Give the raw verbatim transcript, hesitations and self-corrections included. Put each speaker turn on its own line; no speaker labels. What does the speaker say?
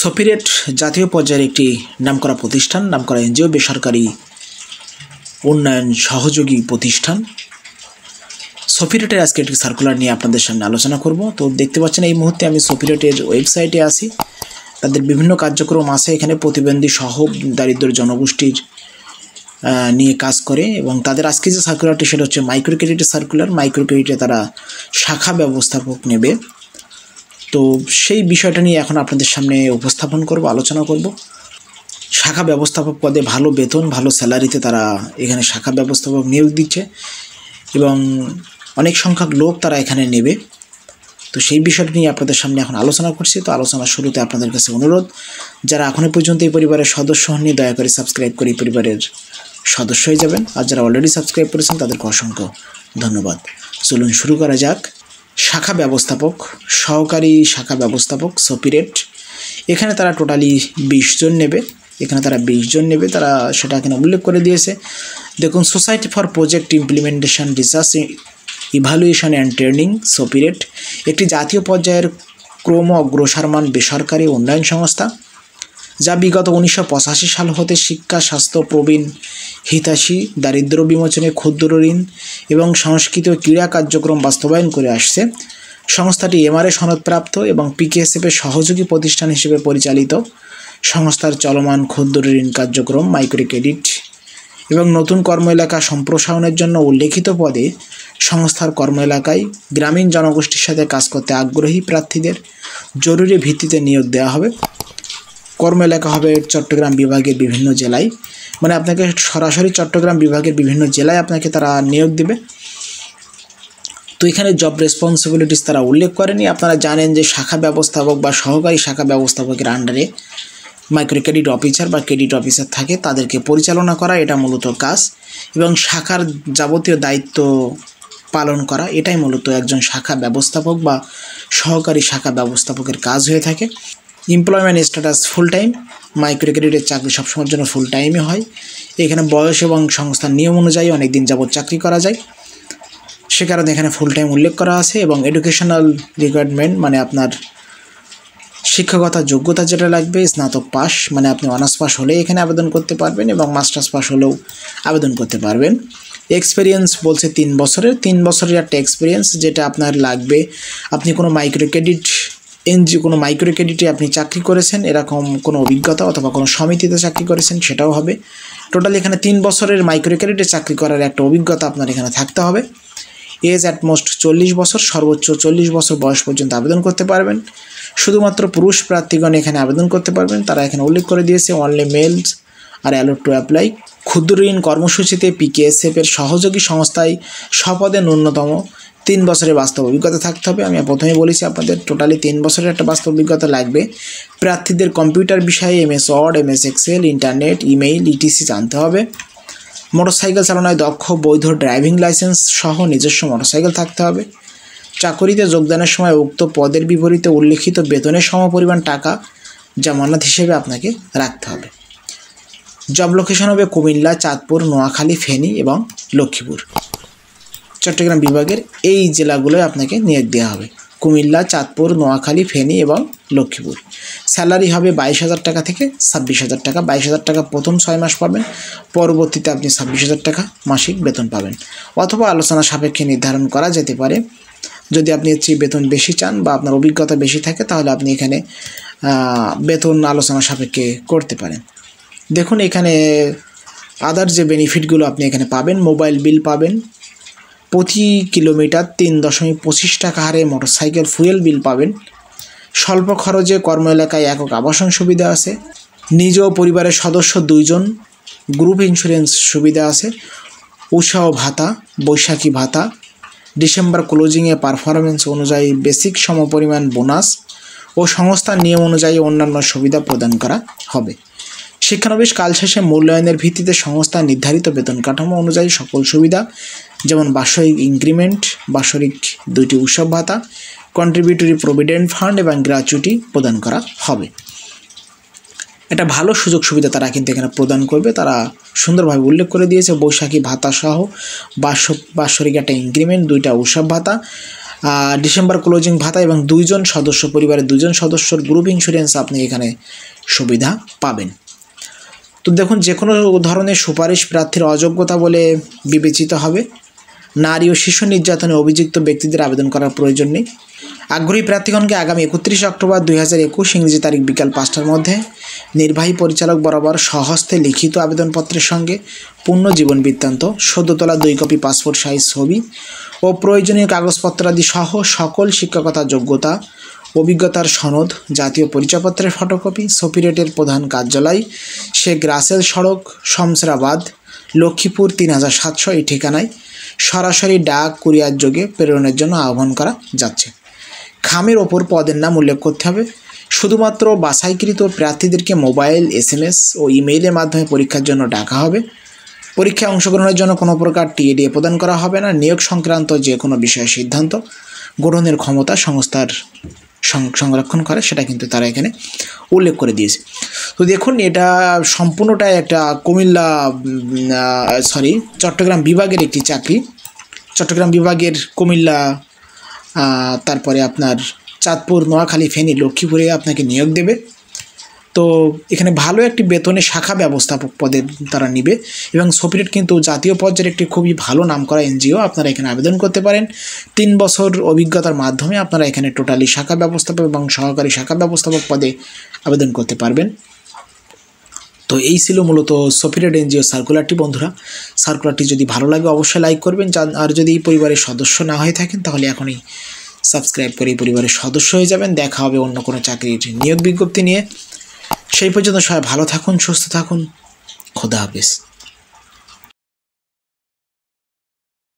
সপিরেট জাতীয় পর্যায়ের একটি নামকরা প্রতিষ্ঠান, নামকরা এনজিও, বেসরকারি উন্নয়ন সহযোগী প্রতিষ্ঠান। সপিরেটের আজকে একটি সার্কুলার নিয়ে আপনাদের সামনে আলোচনা করব। তো দেখতে পাচ্ছেন এই মুহূর্তে আমি সপিরেটের ওয়েবসাইটে আছি। তাদের বিভিন্ন কার্যক্রম আছে এখানে, প্রতিবন্ধী সহ দারিদ্র জনগোষ্ঠীর নিয়ে কাজ করে এবং তাদের আজকে যে সার্কুলারটি সেটা হচ্ছে মাইক্রো ক্রেডিটের সার্কুলার। মাইক্রো ক্রেডিটে তারা শাখা ব্যবস্থাপক নেবে। তো সেই বিষয়টা নিয়ে এখন আপনাদের সামনে উপস্থাপন করব, আলোচনা করব। শাখা ব্যবস্থাপক পদে ভালো বেতন, ভালো স্যালারিতে তারা এখানে শাখা ব্যবস্থাপক নিয়োগ দিচ্ছে এবং অনেক সংখ্যক লোক তারা এখানে নেবে। তো সেই বিষয়টা নিয়ে আপনাদের সামনে এখন আলোচনা করছি। তো আলোচনার শুরুতে আপনাদের কাছে অনুরোধ, যারা এখনও পর্যন্ত এই পরিবারের সদস্য হননি দয়া করে সাবস্ক্রাইব করে এই পরিবারের সদস্য হয়ে যাবেন, আর যারা অলরেডি সাবস্ক্রাইব করেছেন তাদেরকে অসংখ্য ধন্যবাদ। চলুন শুরু করা যাক। শাখা ব্যবস্থাপক, সহকারী শাখা ব্যবস্থাপক সপিরেট, এখানে তারা টোটালি বিশ জন নেবে। এখানে তারা বিশ জন নেবে, তারা সেটা এখানে উল্লেখ করে দিয়েছে। দেখুন, society for project implementation research evaluation and training সপিরেট একটি জাতীয় পর্যায়ের ক্রম অগ্রসরমান বেসরকারি উন্নয়ন সংস্থা, যা বিগত উনিশশো পঁচাশি সাল হতে শিক্ষা, স্বাস্থ্য, প্রবীণ হিতাশী, দারিদ্র্য বিমোচনে, ক্ষুদ্র ঋণ এবং সংস্কৃতি ও ক্রীড়া কার্যক্রম বাস্তবায়ন করে আসছে। সংস্থাটি এমআরএ সনদপ্রাপ্ত এবং পিকেএসএফের সহযোগী প্রতিষ্ঠান হিসেবে পরিচালিত। সংস্থার চলমান ক্ষুদ্র ঋণ কার্যক্রম, মাইক্রো ক্রেডিট এবং নতুন কর্ম এলাকা সম্প্রসারণের জন্য উল্লেখিত পদে সংস্থার কর্ম এলাকায় গ্রামীণ জনগোষ্ঠীর সাথে কাজ করতে আগ্রহী প্রার্থীদের জরুরি ভিত্তিতে নিয়োগ দেওয়া হবে। কর্ম এলাকা হবে চট্টগ্রাম বিভাগের বিভিন্ন জেলায়, মানে আপনাকে সরাসরি চট্টগ্রাম বিভাগের বিভিন্ন জেলায় আপনাকে তারা নিয়োগ দেবে। তো এখানে জব রেসপন্সিবিলিটিস তারা উল্লেখ করেনি। আপনারা জানেন যে শাখা ব্যবস্থাপক বা সহকারী শাখা ব্যবস্থাপকের আন্ডারে মাইক্রো ক্রেডিট অফিসার বা ক্রেডিট অফিসার থাকে, তাদেরকে পরিচালনা করা এটা মূলত কাজ, এবং শাখার যাবতীয় দায়িত্ব পালন করা এটাই মূলত একজন শাখা ব্যবস্থাপক বা সহকারী শাখা ব্যবস্থাপকের কাজ হয়ে থাকে। Employment status full time, micro ক্রেডিটের চাকরি সবসময়ের জন্য ফুল টাইমে হয়। এখানে বয়স এবং সংস্থার নিয়ম অনুযায়ী অনেক দিন যাবত চাকরি করা যায়, সে কারণে এখানে ফুল টাইম উল্লেখ করা আছে। এবং এডুকেশনাল রিকোয়ারমেন্ট মানে আপনার শিক্ষকতা যোগ্যতা যেটা লাগবে, স্নাতক পাস, মানে আপনি অনার্স পাস হলে এখানে আবেদন করতে পারবেন এবং মাস্টার্স পাস হলেও আবেদন করতে পারবেন। এক্সপিরিয়েন্স বলছে তিন বছরের তিন বছরের একটা এক্সপিরিয়েন্স যেটা আপনার লাগবে। আপনি কোনো মাইক্রো ক্রেডিট এনজিও, কোনো মাইক্রো ক্রেডিটে আপনি চাকরি করেছেন এরকম কোনো অভিজ্ঞতা, অথবা কোনো সমিতিতে চাকরি করেছেন সেটাও হবে। টোটাল এখানে তিন বছরের মাইক্রো ক্রেডিটে চাকরি করার একটা অভিজ্ঞতা আপনার এখানে থাকতে হবে। এজ অ্যাটমোস্ট চল্লিশ বছর, সর্বোচ্চ চল্লিশ বছর বয়স পর্যন্ত আবেদন করতে পারবেন। শুধুমাত্র পুরুষ প্রার্থীগণ এখানে আবেদন করতে পারবেন, তারা এখানে উল্লেখ করে দিয়েছে only males are allowed to apply. ক্ষুদ্র ঋণ কর্মসূচিতে পিকেএসএফের সহযোগী সংস্থায় স্বপদে ন্যূনতম তিন বছরের বাস্তব অভিজ্ঞতা থাকতে হবে। আমি প্রথমে বলেছি আপনাদের টোটালি তিন বছরের একটা বাস্তব অভিজ্ঞতা লাগবে। প্রার্থীদের কম্পিউটার বিষয়ে MS Word, MS Excel, internet, email, etc জানতে হবে। মোটরসাইকেল চালানোয় দক্ষ, বৈধ ড্রাইভিং লাইসেন্স সহ নিজস্ব মোটরসাইকেল থাকতে হবে। চাকরিতে যোগদানের সময় উক্ত পদের বিপরীতে উল্লেখিত বেতনের সমপরিমাণ টাকা জামানত হিসেবে আপনাকে রাখতে হবে। জব লোকেশন হবে কুমিল্লা, চাঁদপুর, নোয়াখালী, ফেনী এবং লক্ষ্মীপুর। চট্টগ্রাম বিভাগের এই জেলাগুলোয় আপনাকে নিয়োগ দেওয়া হবে, কুমিল্লা, চাঁদপুর, নোয়াখালী, ফেনী এবং লক্ষ্মীপুর। স্যালারি হবে বাইশ হাজার টাকা থেকে ছাব্বিশ হাজার টাকা। বাইশ হাজার টাকা প্রথম ছয় মাস পাবেন, পরবর্তীতে আপনি ছাব্বিশ হাজার টাকা মাসিক বেতন পাবেন, অথবা আলোচনা সাপেক্ষে নির্ধারণ করা যেতে পারে। যদি আপনি হচ্ছে বেতন বেশি চান বা আপনার অভিজ্ঞতা বেশি থাকে তাহলে আপনি এখানে বেতন আলোচনা সাপেক্ষে করতে পারেন। দেখুন এখানে আদার যে বেনিফিটগুলো আপনি এখানে পাবেন, মোবাইল বিল পাবেন, প্রতি কিলোমিটার তিন দশমিক পঁচিশ টাকা হারে মোটরসাইকেল ফুয়েল বিল পাবেন। স্বল্প খরচে কর্ম এলাকায় একক আবাসন সুবিধা আছে। নিজ ও পরিবারের সদস্য দুইজন, গ্রুপ ইন্স্যুরেন্স সুবিধা আছে। উৎসাহ ভাতা, বৈশাখী ভাতা, ডিসেম্বর ক্লোজিংয়ে পারফরমেন্স অনুযায়ী বেসিক সমপরিমাণ বোনাস ও সংস্থার নিয়ম অনুযায়ী অন্যান্য সুবিধা প্রদান করা হবে। শিক্ষানবিশ কাল শেষে মূল্যায়নের ভিত্তিতে সংস্থা নির্ধারিত বেতন কাঠামো অনুযায়ী সকল সুবিধা যেমন বার্ষিক ইনক্রিমেন্ট, বার্ষিক দুইটি উৎসব ভাতা, কন্ট্রিবিউটরি প্রভিডেন্ট ফান্ড এবং গ্র্যাচুইটি প্রদান করা হবে। একটা ভালো সুযোগ সুবিধা তারা কিন্তু এখানে প্রদান করবে, তারা সুন্দরভাবে উল্লেখ করে দিয়েছে। বৈশাখী ভাতা সহ বার্ষিক বার্ষিক একটা ইনক্রিমেন্ট, দুইটা উৎসব ভাতা, ডিসেম্বর ক্লোজিং ভাতা এবং দুইজন সদস্য পরিবারের দুজন সদস্যর গ্রুপ ইন্স্যুরেন্স আপনি এখানে সুবিধা পাবেন। তো দেখুন, যে কোনো ধরনের সুপারিশ প্রার্থীর অযোগ্যতা বলে বিবেচিত হবে। নারী ও শিশু নির্যাতনে অভিযুক্ত ব্যক্তিদের আবেদন করার প্রয়োজন নেই। আগ্রহী প্রার্থীগণকে আগামী একত্রিশে অক্টোবর দুই হাজার একুশ ইংরেজি তারিখ বিকাল পাঁচটার মধ্যে নির্বাহী পরিচালক বরাবর স্বহস্তে লিখিত আবেদনপত্রের সঙ্গে পূর্ণ জীবন বৃত্তান্ত, সদ্য তোলা দুই কপি পাসপোর্ট সাইজ ছবি ও প্রয়োজনীয় কাগজপত্রাদি সহ সকল শিক্ষকতা যোগ্যতা, অভিজ্ঞতার সনদ, জাতীয় পরিচয়পত্রের ফটোকপি, সোপিরেটের প্রধান কার্যালয় শেখ রাসেল সড়ক, শমসেরাবাদ, লক্ষ্মীপুর তিন হাজার সাতশো এই ঠিকানায় সরাসরি ডাক কুরিয়ার যোগে প্রেরণের জন্য আহ্বান করা যাচ্ছে। খামের ওপর পদের নাম উল্লেখ করতে হবে। শুধুমাত্র বাছাইকৃত প্রার্থীদেরকে মোবাইল, এস এম এস ও ইমেইলের মাধ্যমে পরীক্ষার জন্য ডাকা হবে। পরীক্ষায় অংশগ্রহণের জন্য কোনো প্রকার টিএডিএ প্রদান করা হবে না। নিয়োগ সংক্রান্ত যে কোনো বিষয়ে সিদ্ধান্ত গ্রহণের ক্ষমতা সংস্থার সংরক্ষণ করে, সেটা কিন্তু তারা এখানে উল্লেখ করে দিয়েছে। তো দেখুন, এটা সম্পূর্ণটাই একটা কুমিল্লা সরি চট্টগ্রাম বিভাগের একটি চাকরি। চট্টগ্রাম বিভাগের কুমিল্লা, তারপরে আপনার চাঁদপুর, নোয়াখালী, ফেনী, লক্ষ্মীপুরে আপনাকে নিয়োগ দেবে। তো এখানে ভালো একটি বেতনে শাখা ব্যবস্থাপক পদে তারা নিবে এবং সোপিরেট কিন্তু জাতীয় পর্যায়ের একটি খুবই ভালো নামকরা এনজিও। আপনারা এখানে আবেদন করতে পারেন। তিন বছর অভিজ্ঞতার মাধ্যমে আপনারা এখানে টোটালি শাখা ব্যবস্থাপক এবং সহকারী শাখা ব্যবস্থাপক পদে আবেদন করতে পারবেন। তো এই ছিল মূলত সোপিরেট এনজিও সার্কুলারটি। বন্ধুরা, সার্কুলারটি যদি ভালো লাগে অবশ্যই লাইক করবেন, আর যদি পরিবারের সদস্য না হয়ে থাকেন তাহলে এখনই সাবস্ক্রাইব করে পরিবারের সদস্য হয়ে যাবেন। দেখা হবে অন্য কোনো চাকরির নিয়োগ বিজ্ঞপ্তি নিয়ে। সেই পর্যন্ত সবাই ভালো থাকুন, সুস্থ থাকুন। খোদা হাফেজ।